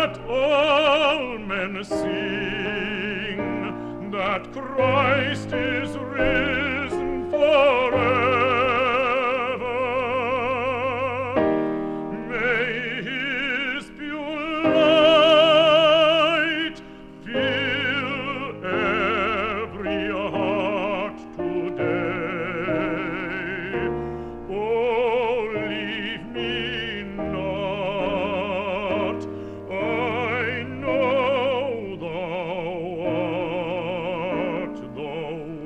that all men sing that Christ is risen forever. May his pure light fill every heart today. Oh, leave me not, I know thou art the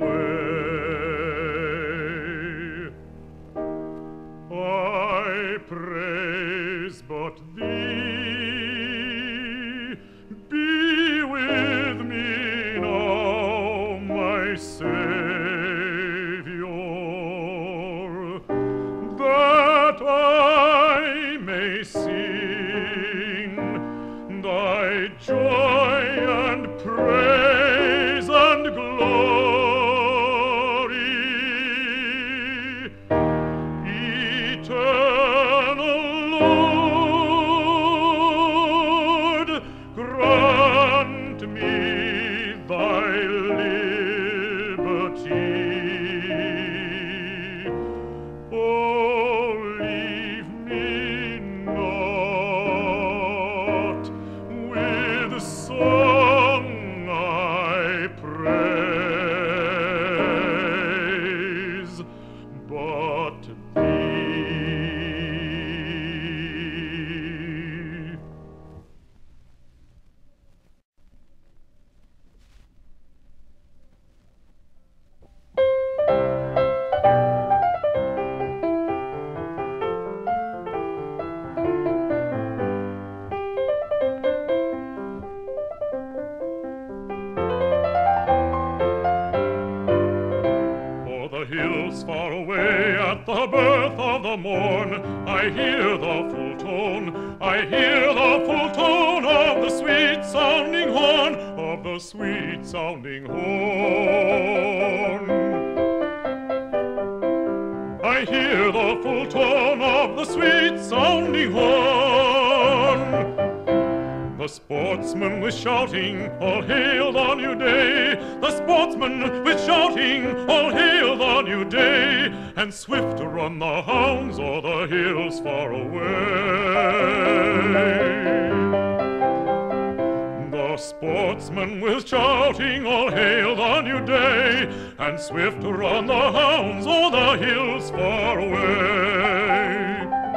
way. I praise but thee, be with me now, my Saviour, that I may sing thy joy and praise and glory. Eternal Lord, grant me thy liberty. Oh, leave me not, with song I praise but thee. O'er the hills far away at the birth of the morn, I hear the full tone, I hear the full tone of the sweet sounding horn, of the sweet sounding horn. I hear the full tone of the sweet sounding horn. The sportsman was shouting, all hail the new day. The sportsman was shouting, all hail the new day. And swift to run the hounds o'er the hills far away. The sportsman was shouting, all hail the new day. And swift to run the hounds o'er the hills far away.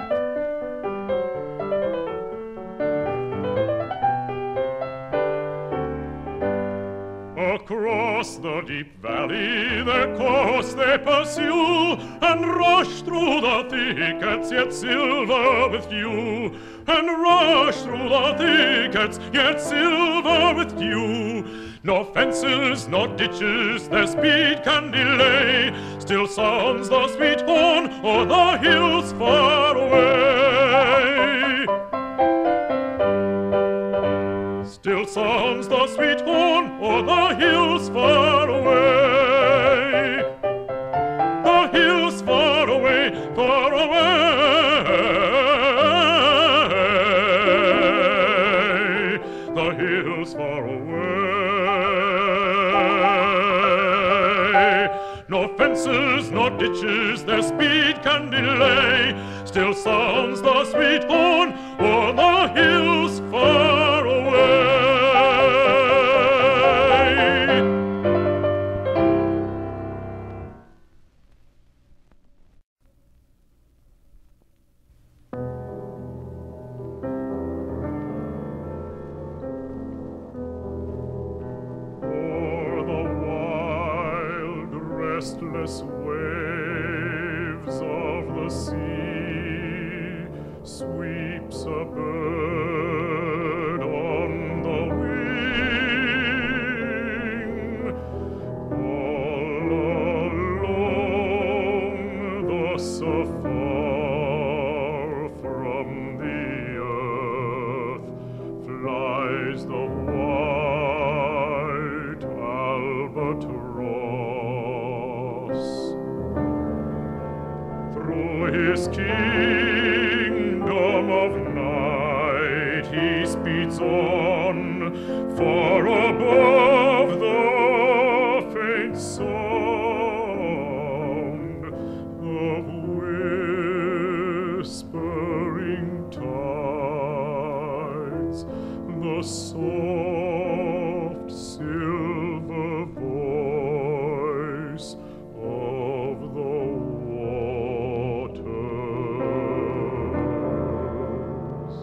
Across the deep valley their course they pursue, and rush through the thickets yet silver with dew, and rush through the thickets yet silver with dew. No fences, no ditches their speed can delay, still sounds the sweet horn o'er the hills far away. Still sounds the sweet horn o'er the hills far away. The hills far away, far away. The hills far away. No fences, no ditches their speed can delay, still sounds the sweet horn o'er the hills far away. Restless waves of the sea sweeps a bird on the wing, all along thus afar from the earth flies the white albatross. Through his kingdom of night he speeds leads on, far above the faint sound of whispering tides, the soft silver voice of the waters.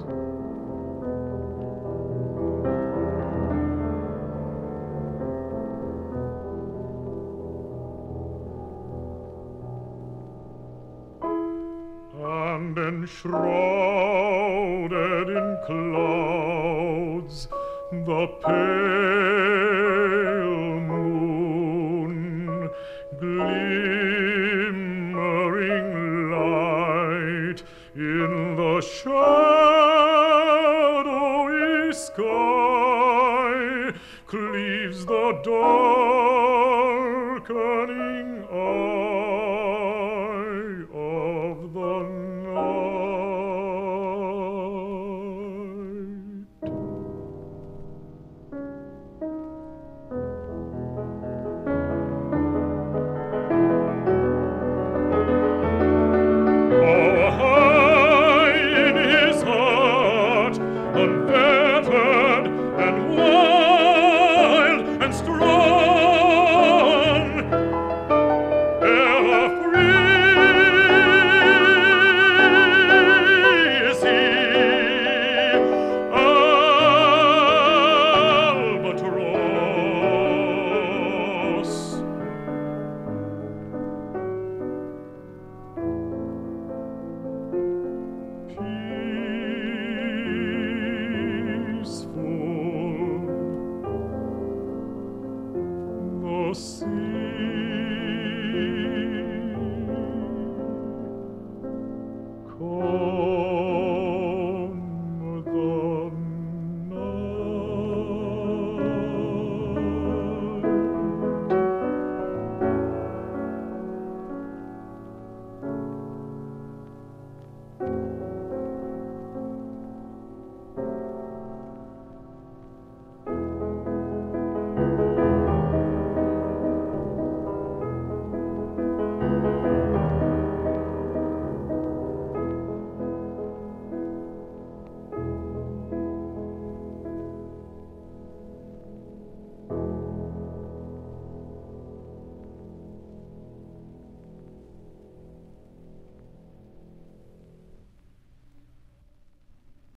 And enshrouded in clouds, the pale moon, glimmering light in the shadowy sky, cleaves the dark